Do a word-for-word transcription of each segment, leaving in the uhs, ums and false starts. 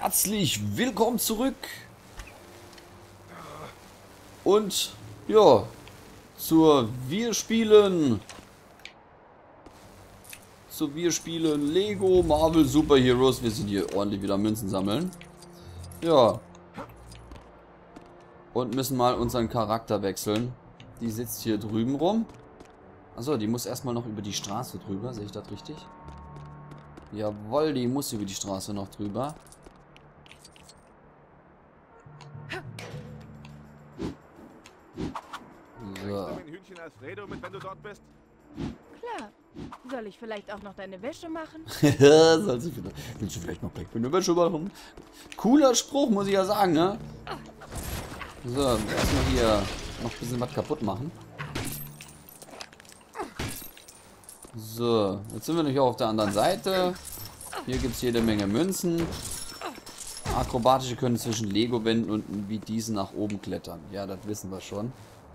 Herzlich willkommen zurück. Und ja, zur Wir spielen. Zu Wir spielen Lego Marvel Super Heroes. Wir sind hier ordentlich wieder Münzen sammeln. Ja. Und müssen mal unseren Charakter wechseln. Die sitzt hier drüben rum. Achso, die muss erstmal noch über die Straße drüber. Sehe ich das richtig? Jawohl, die muss über die Straße noch drüber. So. Ein Hühnchen Alfredo mit, wenn du dort bist? Klar. Soll ich vielleicht auch noch deine Wäsche machen? Soll sie vielleicht, willst du vielleicht noch Back eine Wäsche machen? Cooler Spruch, muss ich ja sagen, ne? So, erstmal hier noch ein bisschen was kaputt machen. So, jetzt sind wir nämlich auch auf der anderen Seite. Hier gibt es jede Menge Münzen. Akrobatische können zwischen Lego-Wänden und wie diese nach oben klettern. Ja, das wissen wir schon.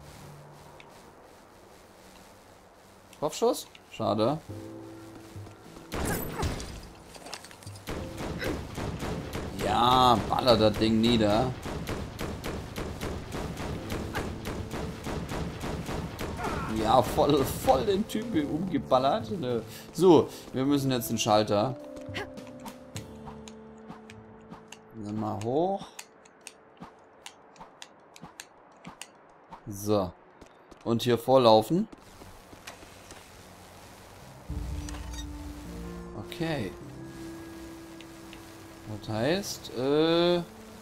Kopfschuss? Schade. Ja, baller das Ding nieder. Ja, voll, voll den Typen umgeballert. So, wir müssen jetzt den Schalter. Dann mal hoch. So. Und hier vorlaufen. Okay. Das heißt, äh...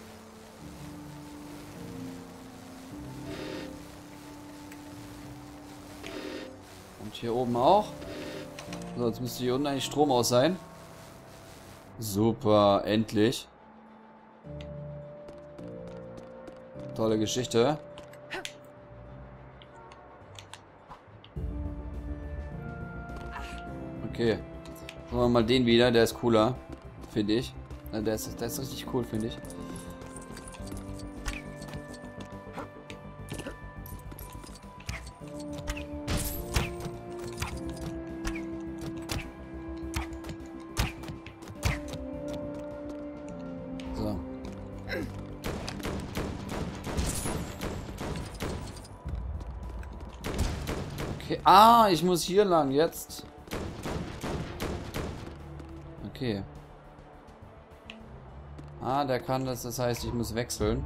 und hier oben auch. So, jetzt müsste hier unten eigentlich Strom aus sein. Super, endlich. Tolle Geschichte. Okay. Machen wir mal den wieder, der ist cooler, finde ich. Der ist, der ist richtig cool, finde ich. So. Okay. Ah, ich muss hier lang jetzt. Okay. Ah, der kann das, das heißt, ich muss wechseln.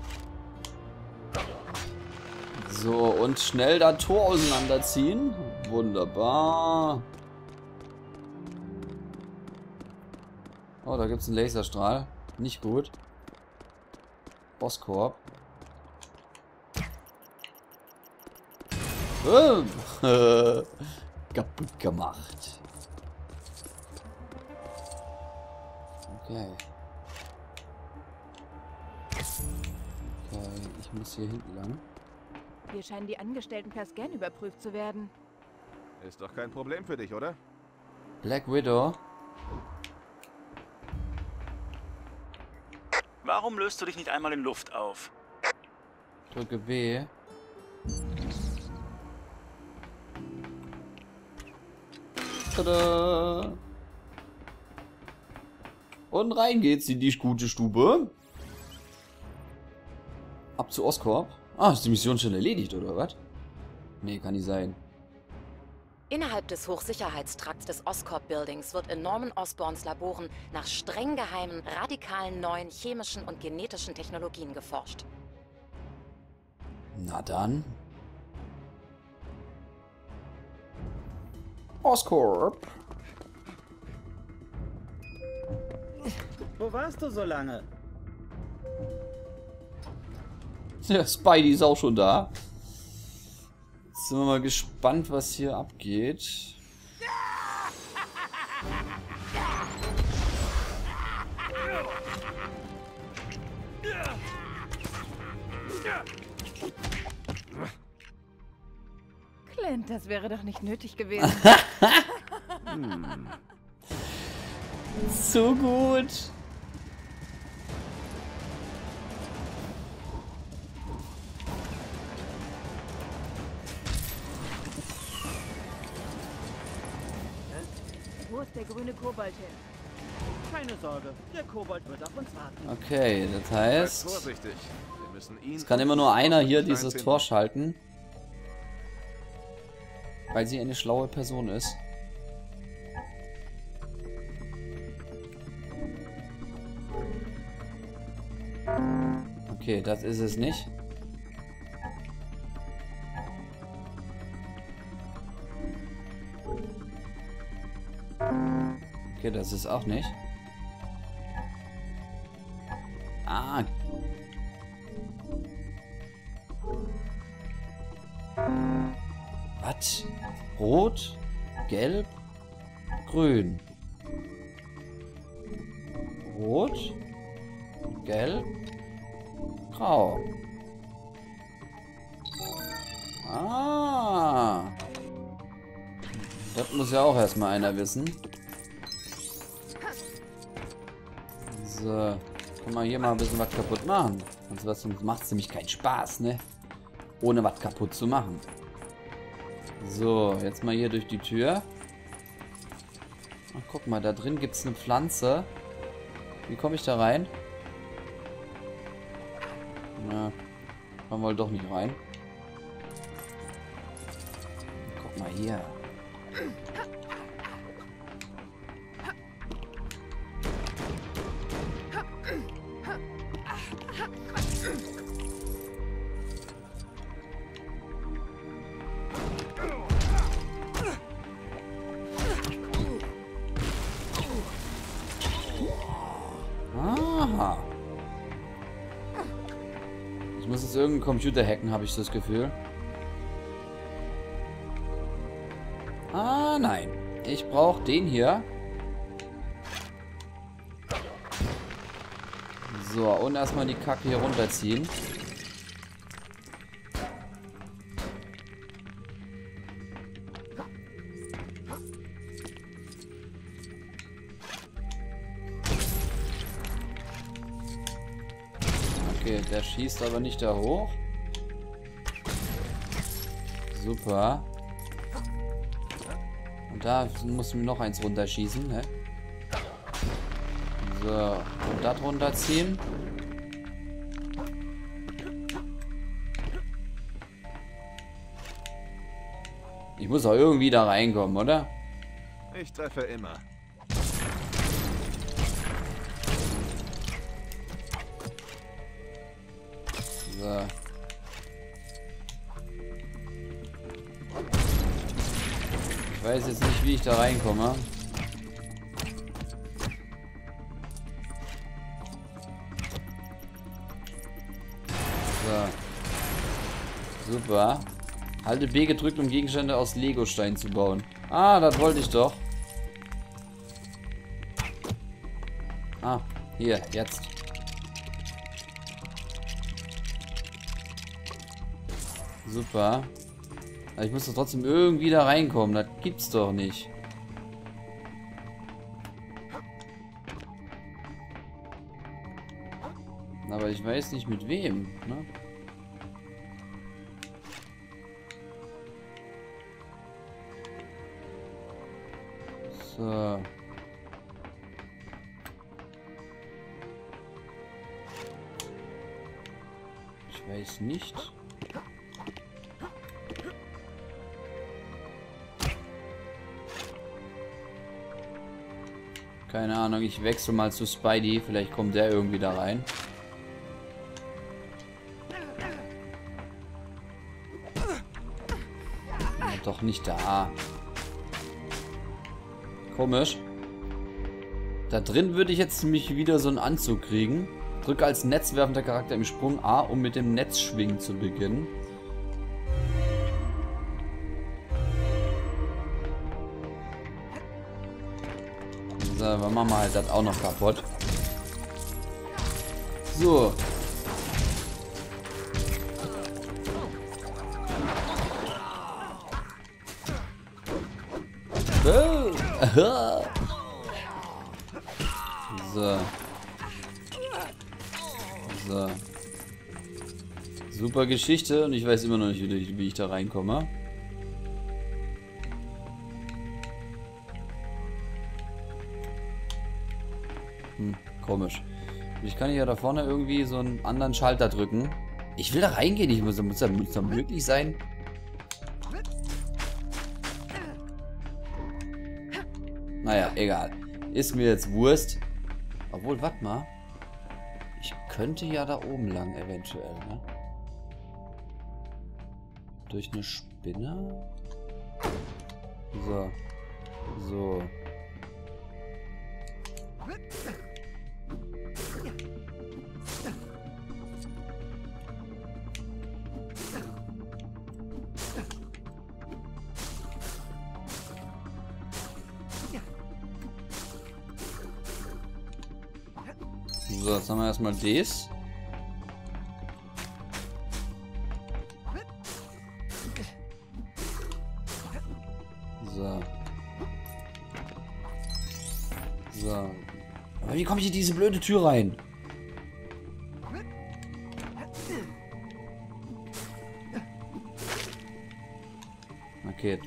So, und schnell das Tor auseinanderziehen. Wunderbar. Oh, da gibt es einen Laserstrahl. Nicht gut. Bosskorb. Äh, kaputt gemacht. Okay. Okay, ich muss hier hinten lang. Hier scheinen die Angestellten per Scan überprüft zu werden. Ist doch kein Problem für dich, oder? Black Widow. Warum löst du dich nicht einmal in Luft auf? Drücke B. Tada! Und rein geht's in die gute Stube. Ab zu Oscorp. Ah, ist die Mission schon erledigt, oder was? Nee, kann nicht sein. Innerhalb des Hochsicherheitstrakts des Oscorp Buildings wird in Norman Osborns Laboren nach streng geheimen, radikalen neuen chemischen und genetischen Technologien geforscht. Na dann. Oscorp. Wo warst du so lange? Der Spidey ist auch schon da. Jetzt sind wir mal gespannt, was hier abgeht. Clint, das wäre doch nicht nötig gewesen. hm. So gut. Wo ist der grüne Kobold hin? Keine Sorge, der Kobold wird auf uns warten. Okay, das Seid heißt... vorsichtig. Wir müssen ihn Es kann immer nur einer hier Stein dieses finden. Tor schalten. Weil sie eine schlaue Person ist. Okay, das ist es nicht. Okay, das ist auch nicht. Ah. Was? Rot, gelb, grün. Rot, gelb, grau. Ah. Das muss ja auch erstmal einer wissen. So. Kann man hier mal ein bisschen was kaputt machen. Sonst macht es nämlich keinen Spaß, ne? Ohne was kaputt zu machen. So, jetzt mal hier durch die Tür. Ach, guck mal, da drin gibt es eine Pflanze. Wie komme ich da rein? Na, kommen wir doch nicht rein. Guck mal hier. Aha. Ich muss jetzt irgendeinen Computer hacken, habe ich das Gefühl. Ah, nein. Ich brauche den hier. So, und erstmal die Kacke hier runterziehen. Okay, der schießt aber nicht da hoch. Super. Und da muss mir noch eins runterschießen, ne? So, und das runterziehen. Ich muss auch irgendwie da reinkommen, oder? Ich treffe immer. So. Ich weiß jetzt nicht, wie ich da reinkomme. So. Super. Halte B gedrückt, um Gegenstände aus Legostein zu bauen. Ah, das wollte ich doch. Ah, hier, jetzt. Super. Aber ich muss doch trotzdem irgendwie da reinkommen. Das gibt's doch nicht. Aber ich weiß nicht mit wem, ne? So. Ich weiß nicht. Keine Ahnung, ich wechsle mal zu Spidey. Vielleicht kommt der irgendwie da rein. Ja, doch nicht da. Komisch. Da drin würde ich jetzt nämlich wieder so einen Anzug kriegen. Drücke als netzwerfender Charakter im Sprung A, um mit dem Netzschwingen zu beginnen. So, wir machen wir halt das auch noch kaputt. So. Oh. So. So. Super Geschichte und ich weiß immer noch nicht, wie, wie ich da reinkomme. Komisch. Ich kann hier da vorne irgendwie so einen anderen Schalter drücken. Ich will da reingehen. Ich muss, muss, muss das möglich sein? Naja, egal. Ist mir jetzt Wurst. Obwohl, warte mal. Ich könnte ja da oben lang eventuell, ne? Durch eine Spinne? So. So. So, jetzt haben wir erstmal das. So. So. Aber wie komme ich in diese blöde Tür rein? Okay.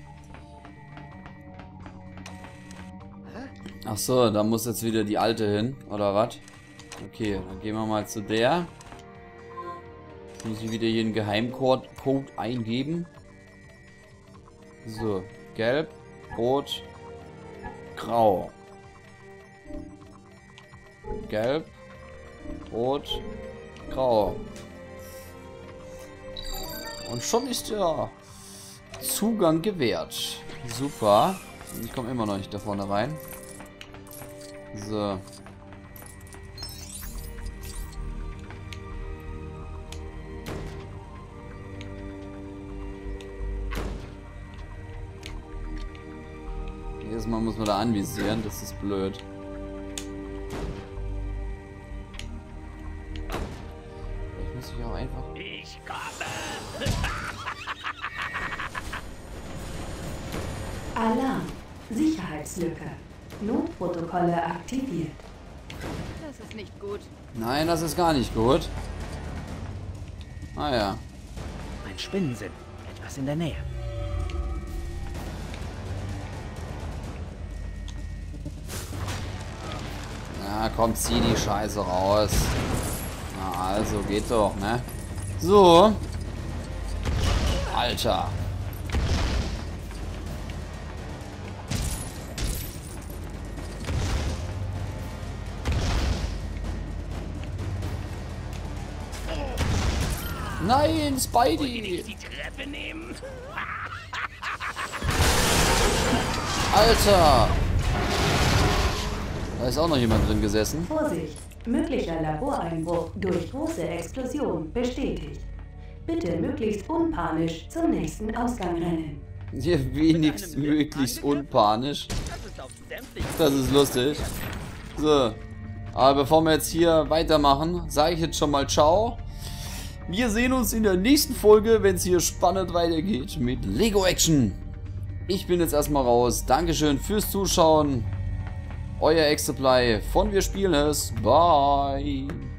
Ach so, da muss jetzt wieder die alte hin, oder was? Okay, dann gehen wir mal zu der. Jetzt muss ich wieder hier einen Geheimcode Code eingeben. So, gelb, rot, grau. Gelb, rot, grau. Und schon ist der Zugang gewährt. Super. Ich komme immer noch nicht da vorne rein. So. Jedes Mal muss man da anvisieren, das ist blöd. Vielleicht muss ich auch einfach... Ich komme! Alarm. Sicherheitslücke. Notprotokolle aktiviert. Das ist nicht gut. Nein, das ist gar nicht gut. Ah ja. Ein Spinnensinn. Etwas in der Nähe. Na komm, zieh die Scheiße raus. Na also, geht doch, ne? So. Alter. Nein, Spidey! Die Treppe nehmen? Alter! Da ist auch noch jemand drin gesessen. Vorsicht! Möglicher Laboreinbruch durch große Explosion bestätigt. Bitte möglichst unpanisch zum nächsten Ausgang rennen. Hier wenigstens möglichst unpanisch. Das ist auf sämtlichen. Das ist lustig. So. Aber bevor wir jetzt hier weitermachen, sage ich jetzt schon mal ciao. Wir sehen uns in der nächsten Folge, wenn es hier spannend weitergeht mit Lego Action. Ich bin jetzt erstmal raus. Dankeschön fürs Zuschauen. Euer X-Supply von Wir spielen es. Bye.